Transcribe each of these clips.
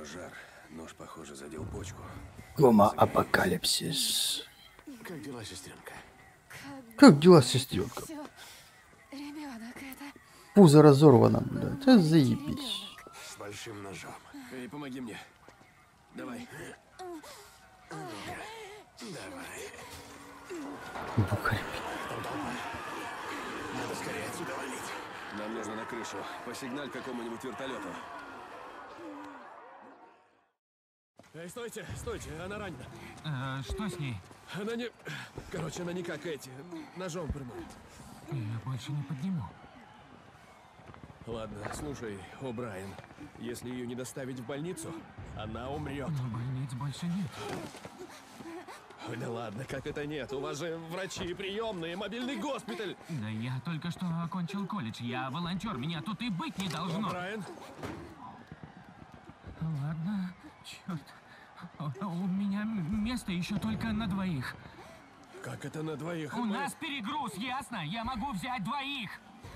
жар. Нож, похоже, задел почку. Гомо-апокалипсис. Как дела, сестренка? Как дела, сестренка? Ребенок, это... Пузо разорвано, блядь. Это заебись. С большим ножом. Эй, помоги мне. Давай. Давай. Бухарь. Надо скорее отсюда валить. Нам нужно на крышу. Посигналь какому-нибудь вертолету. Эй, стойте, стойте, она ранена. Что с ней? Она не... Короче, она не как эти. Ножом пырнула. Я больше не подниму. Ладно, слушай, О'Брайен. Если ее не доставить в больницу, она умрет. Но больниц больше нет. Ой, да ладно, как это нет? У вас же врачи, приемные, мобильный госпиталь. Да я только что окончил колледж. Я волонтер, меня тут и быть не должно. О'Брайен? Ладно, черт. У меня место еще только на двоих. Как это на двоих? У нас перегруз, ясно? Я могу взять двоих.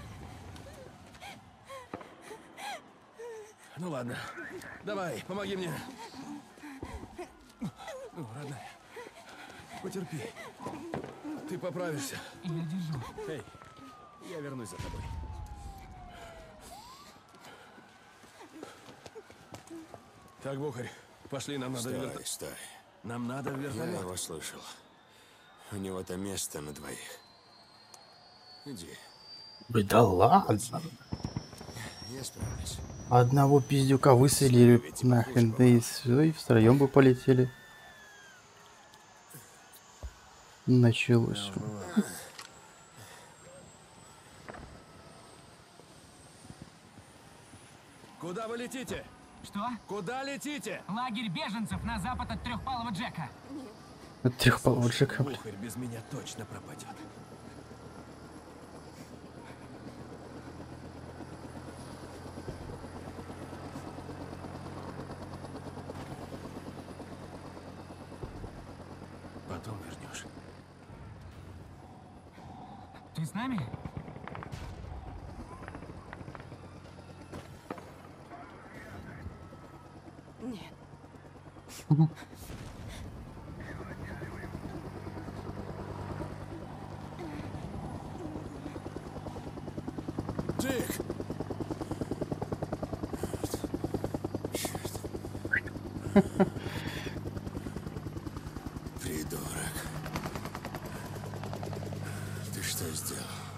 Ну ладно. Давай, помоги мне. Ну, родная. Потерпи. Ты поправишься. Я держу. Эй, я вернусь за тобой. Так, Бухарь, пошли, нам надо в Стой, вертолет. стой. Нам надо в Я вертолет. его слышал. У него-то место на двоих. Иди, Блин, да ладно. я справлюсь. Одного пиздюка выселили нахрен, да и все, и втроем бы полетели. Началось. Куда вы летите? Что? Куда летите? Лагерь беженцев на запад от Трехпалого Джека. От трехпалого Джека. Бухарь без меня точно пропадет. Потом вернешь. Ты с нами? Нет. Дик! Придурок. Ты что сделал?